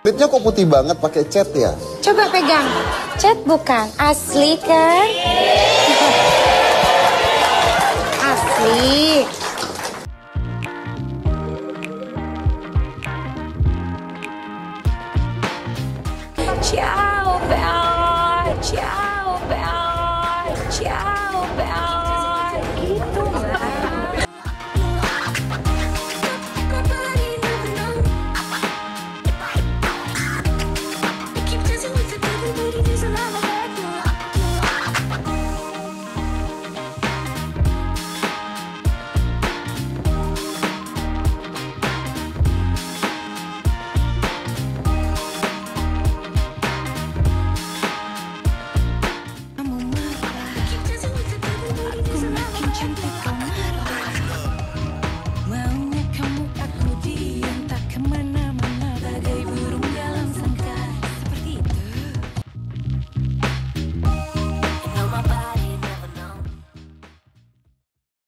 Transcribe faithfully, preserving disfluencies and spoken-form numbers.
Kulitnya kok putih banget pakai cat ya? Coba pegang. Cat bukan, asli kan? Asli. Ciao.